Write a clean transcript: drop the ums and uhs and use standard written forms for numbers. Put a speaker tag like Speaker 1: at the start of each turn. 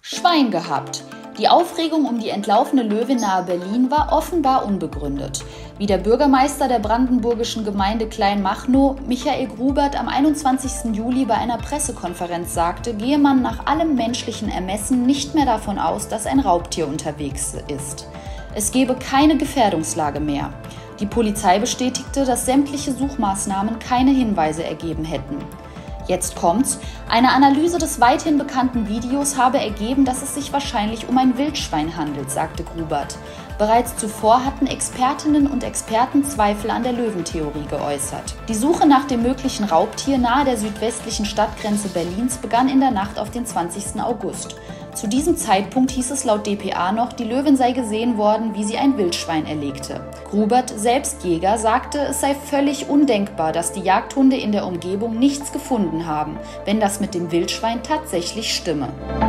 Speaker 1: Schwein gehabt. Die Aufregung um die entlaufene Löwin nahe Berlin war offenbar unbegründet. Wie der Bürgermeister der brandenburgischen Gemeinde Kleinmachnow, Michael Grubert, am 21. Juli bei einer Pressekonferenz sagte, gehe man nach allem menschlichen Ermessen nicht mehr davon aus, dass ein Raubtier unterwegs ist. Es gebe keine Gefährdungslage mehr. Die Polizei bestätigte, dass sämtliche Suchmaßnahmen keine Hinweise ergeben hätten. Jetzt kommt's. Eine Analyse des weithin bekannten Videos habe ergeben, dass es sich wahrscheinlich um ein Wildschwein handelt, sagte Grubert. Bereits zuvor hatten Expertinnen und Experten Zweifel an der Löwentheorie geäußert. Die Suche nach dem möglichen Raubtier nahe der südwestlichen Stadtgrenze Berlins begann in der Nacht auf den 20. August. Zu diesem Zeitpunkt hieß es laut dpa noch, die Löwin sei gesehen worden, wie sie ein Wildschwein erlegte. Grubert, selbst Jäger, sagte, es sei völlig undenkbar, dass die Jagdhunde in der Umgebung nichts gefunden haben, wenn das mit dem Wildschwein tatsächlich stimme.